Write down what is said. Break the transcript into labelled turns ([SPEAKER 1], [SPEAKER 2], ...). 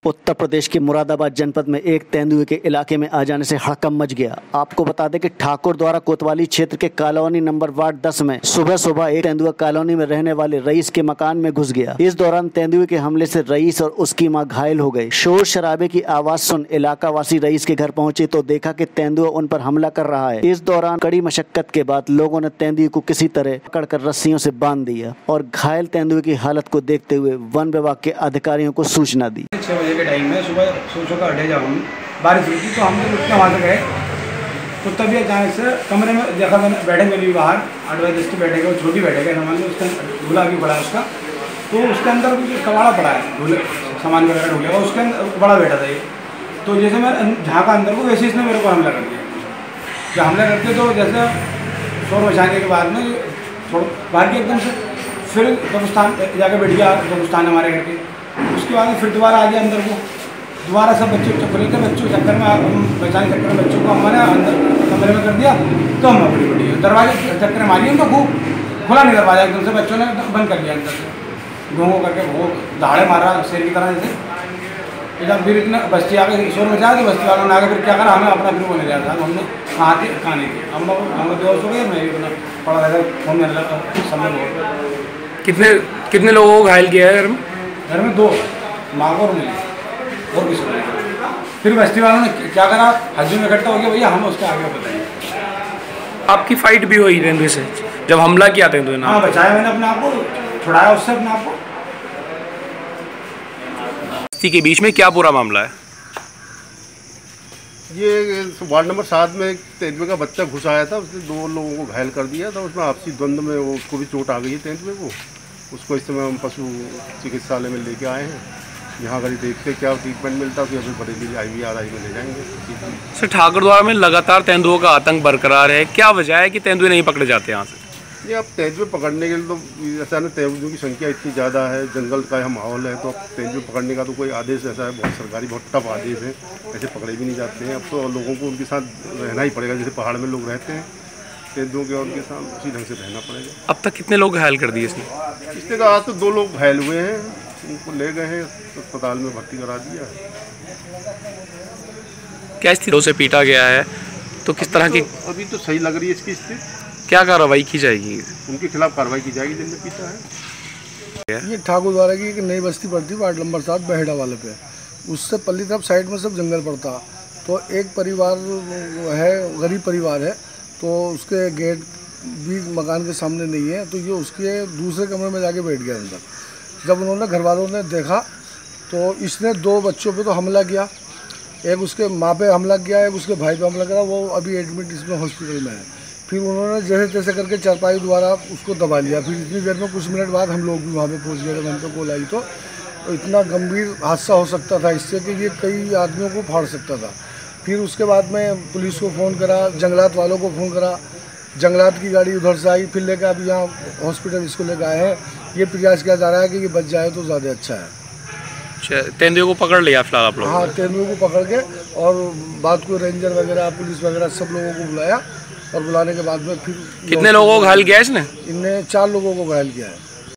[SPEAKER 1] उत्तर प्रदेश के मुरादाबाद जनपद में एक तेंदुए के इलाके में आ जाने से हड़कंप मच गया। आपको बता दें कि ठाकुर द्वारा कोतवाली क्षेत्र के कॉलोनी नंबर वार्ड 10 में सुबह एक तेंदुआ कॉलोनी में रहने वाले रईस के मकान में घुस गया। इस दौरान तेंदुए के हमले से रईस और उसकी मां घायल हो गए। शोर शराबे की आवाज सुन इलाका वासी रईस के घर पहुंचे तो देखा कि तेंदुआ उन पर हमला कर रहा है। इस दौरान कड़ी मशक्कत के बाद लोगों ने तेंदुए को किसी तरह पकड़कर रस्सियों से बांध दिया और घायल तेंदुए की हालत को देखते हुए वन विभाग के अधिकारियों को सूचना दी।
[SPEAKER 2] 6 बजे के टाइम में सुबह सोचो का अड्डे जाऊँ, बारिश हुई थी तो हम लोग उठकर वहाँ से गए तो तभी अचानक से कमरे में देखा, मैंने बैठे मेरी बाहर 8 बजे 10 बैठे गए, वो छोटी बैठे गए सामान में, उसका झूला भी पड़ा है उसका, तो उसके अंदर कुछ कबाड़ा पड़ा है, झूले सामान वगैरह ढूंढेगा, उसके अंदर बड़ा बैठा था ये। तो जैसे मैं झाँका अंदर को, वैसे इसने मेरे को हमला कर दिया। जब हमला करते तो जैसे शोर मचाने के बाद में थोड़ा बाहर के एकदम से फिर कब्रिस्तान जाकर बैठ गया, कब्रिस्तान हमारे घर के। उसके बाद फिर दोबारा आ गया अंदर को, दोबारा सब बच्चे चक्कर थे, बच्चों के चक्कर में हम बचाने चक्कर में बच्चों को हमने अंदर कमरे में कर दिया। तो हम बड़ी दरवाजे चक्कर मारी उनको, खूब खुला नहीं दरवाजा, एकदम से बच्चों ने बंद कर दिया अंदर से, घूमो करके वो दहाड़े मारा शेर की तरह जैसे। जब फिर इतना बस्ती आगे शोर मचाया तो बस्ती वालों ने आगे फिर क्या करा, हमें अपना फिर वो ले जाता था, हमने कहाँ थे कहाँ नहीं थे, हम लोग बेहोश हो गए। मैं भी पड़ा रहता फोन में समय।
[SPEAKER 3] कितने लोगों को घायल किया है घर में?
[SPEAKER 2] घर में 2, माँ को और मिली और किसी को। फिर बस्ती वालों ने क्या करा, हजू में इकट्ठा हो गया, भैया हम उसके आगे बताएंगे।
[SPEAKER 3] आपकी फाइट भी हुई तेंदुए से जब हमला किया तेंदुए ने?
[SPEAKER 2] हाँ, बचाया मैंने अपने आप को, छुड़ाया उससे अपने आप को।
[SPEAKER 3] बस्ती के बीच में क्या पूरा मामला है?
[SPEAKER 4] ये वार्ड नंबर 7 में एक तेंदुए का बच्चा घुस आया था, उसने 2 लोगों को घायल कर दिया था। उसमें आपसी द्वंद्व में उसको भी चोट आ गई है तेंदुए को। उसको इस समय हम पशु चिकित्सालय में लेके आए हैं, यहाँ कहीं देखते क्या ट्रीटमेंट मिलता है, फिर बरेली IVRI में ले जाएंगे।
[SPEAKER 3] सर, ठाकुर द्वारा में लगातार तेंदुओं का आतंक बरकरार है, क्या वजह है कि तेंदुए नहीं पकड़े जाते यहाँ से?
[SPEAKER 4] ये अब तेंदुए पकड़ने के लिए तो ऐसा ना, तेंदुओं की संख्या इतनी ज़्यादा है, जंगल का यह माहौल है, तो अब तेंदुए पकड़ने का तो कोई आदेश ऐसा है, बहुत सरकारी बहुत टफ आदेश है, ऐसे पकड़े भी नहीं जाते हैं। अब तो लोगों को उनके साथ रहना ही पड़ेगा, जैसे पहाड़ में लोग रहते हैं तेंदुओं के, उनके साथ उसी ढंग से रहना पड़ेगा।
[SPEAKER 3] अब तक कितने लोग घायल कर दिए इसने?
[SPEAKER 4] इसने तो आज तो 2 लोग घायल हुए हैं, उनको ले गए हैं अस्पताल में भर्ती करा दिया है।
[SPEAKER 3] क्या स्थिति से पीटा गया है तो किस तरह की?
[SPEAKER 4] अभी तो सही लग रही है इसकी स्थिति।
[SPEAKER 3] क्या कार्रवाई की जाएगी?
[SPEAKER 4] उनके खिलाफ कार्रवाई की जाएगी जिनने पीटा है।
[SPEAKER 5] ये ठाकुर द्वारा की एक नई बस्ती पड़ती वार्ड नंबर 7 बहेड़ा वाले पे, उससे पल्ली तरफ साइड में सब जंगल पड़ता। तो एक परिवार है, गरीब परिवार है, तो उसके गेट भी मकान के सामने नहीं है, तो ये उसके दूसरे कमरे में जाके बैठ गया अंदर। जब उन्होंने घर वालों ने देखा तो इसने 2 बच्चों पे तो हमला किया, एक उसके माँ पे हमला किया, एक उसके भाई पे हमला करा, वो अभी एडमिट इसमें हॉस्पिटल में है। फिर उन्होंने जैसे तैसे करके चारपाई द्वारा उसको दबा लिया। फिर इतनी देर में कुछ मिनट बाद हम लोग भी वहाँ पे पहुँच गए थे, हम पे कॉल आई तो इतना गंभीर हादसा हो सकता था इससे कि ये कई आदमियों को फाड़ सकता था। फिर उसके बाद में पुलिस को फ़ोन करा, जंगलात वालों को फ़ोन करा, जंगलात की गाड़ी उधर से आई, फिर लेकर अभी यहाँ हॉस्पिटल इसको लेकर आए हैं। ये प्रयास किया जा रहा है कि ये बच जाए तो ज़्यादा अच्छा है।
[SPEAKER 3] तेंदुए को पकड़ लिया फिलहाल आप लोग?
[SPEAKER 5] हाँ, तेंदुए को पकड़ के और बाद को रेंजर वगैरह पुलिस वगैरह सब लोगों को बुलाया, और बुलाने के बाद में फिर
[SPEAKER 3] कितने लोगों को घायल किया इसने?
[SPEAKER 5] इनने 4 लोगों को घायल किया है।